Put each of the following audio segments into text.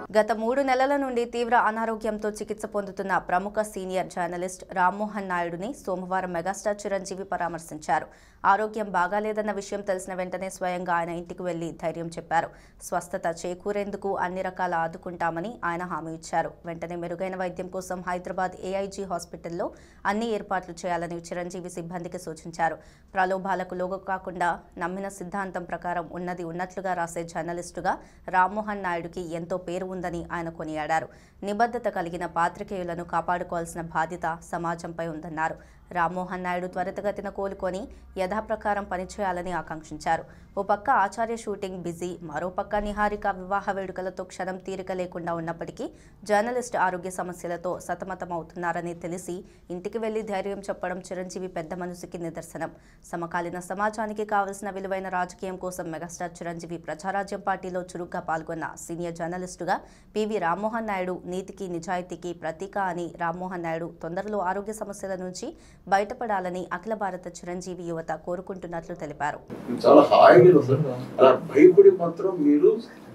గత 3 నెలల నుండి తీవ్ర అనారోగ్యంతో చికిత్స పొందుతున్న ప్రముఖ సీనియర్ జర్నలిస్ట్ రామ్మోహన్ నాయుడుని సోమవారం మెగాస్టార్ చిరంజీవి పరామర్శించారు. ఆరోగ్యం బాగాలేదన్న విషయం తెలిసిన వెంటనే స్వయంగా ఆయన ఇంటికి వెళ్లి ధైర్యం చెప్పారు. స్వస్థత చేకూరేందుకు అన్ని రకాల ఆదుకుంటామని ఆయన హామీ ఇచ్చారు. వెంటనే మెరుగైన వైద్యం కోసం హైదరాబాద్ ఏఐజీ హాస్పిటల్లో అన్ని ఏర్పాట్లు చేయాలని చిరంజీవి సిబ్బందికి సూచించారు. ప్రలోభాలకు లోగుకాకుండా నమ్మిన సిద్ధాంతం ప్రకారం ఉన్నది ఉన్నట్లుగా రాసే జర్నలిస్టుగా రామ్మోహన్ నాయుడుకి ఎంతో పేరు ఉందని ఆయన కొనియాడారు. నిబద్ధత కలిగిన పాత్రికేయులను కాపాడుకోవాల్సిన బాధ్యత సమాజంపై ఉందన్నారు. రామ్మోహన్ నాయుడు త్వరితగతిన కోలుకొని యథాప్రకారం పనిచేయాలని ఆకాంక్షించారు. ఓ పక్క ఆచార్య షూటింగ్ బిజీ, మరోపక్క నిహారిక వివాహ వేడుకలతో క్షణం తీరిక లేకుండా ఉన్నప్పటికీ జర్నలిస్ట్ ఆరోగ్య సమస్యలతో సతమతమవుతున్నారని తెలిసి ఇంటికి వెళ్లి ధైర్యం చెప్పడం చిరంజీవి పెద్ద మనసుకి నిదర్శనం. సమకాలీన సమాజానికి కావలసిన విలువైన రాజకీయం కోసం మెగాస్టార్ చిరంజీవి ప్రజారాజ్యం పార్టీలో చురుగ్గా పాల్గొన్న సీనియర్ జర్నలిస్టుగా పివి రామ్మోహన్ నాయుడు నీతికి నిజాయితీకి ప్రతీక అని రామ్మోహన్ నాయుడు తొందరలో ఆరోగ్య సమస్యల నుంచి బయటపడాలని అఖిల భారత చిరంజీవి యువత కోరుకుంటున్నట్లు తెలిపారు. చాలా హాయిగా అలా భయపడి మాత్రం మీరు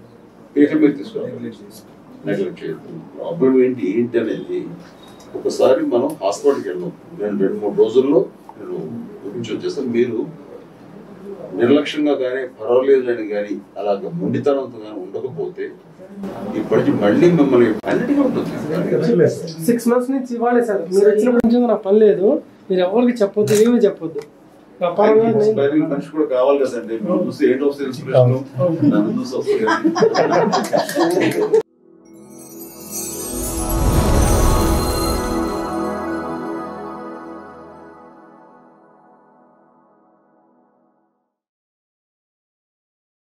ప్రాబ్లం ఏంటి అనేది ఒకసారి మనం హాస్పిటల్కి వెళ్ళాం. నేను 2-3 రోజుల్లో నేను వచ్చేస్తాను. మీరు నిర్లక్ష్యంగా కానీ పర్వాలేదు అని కానీ అలాగ మొండితనంతో కానీ ఉండకపోతే ఇప్పటికి మళ్ళీ మిమ్మల్ని అన్నిటికీ ఉంటుంది. 6 months నుంచి ఇవ్వాలి సార్. మీరు వచ్చినప్పటి నుంచి నాకు పని లేదు. మీరు ఎవరికి చెప్పొద్దు, ఏమీ చెప్పొద్దు. మనిషి కూడా కావాలి కదండి. చూసి ఏంటో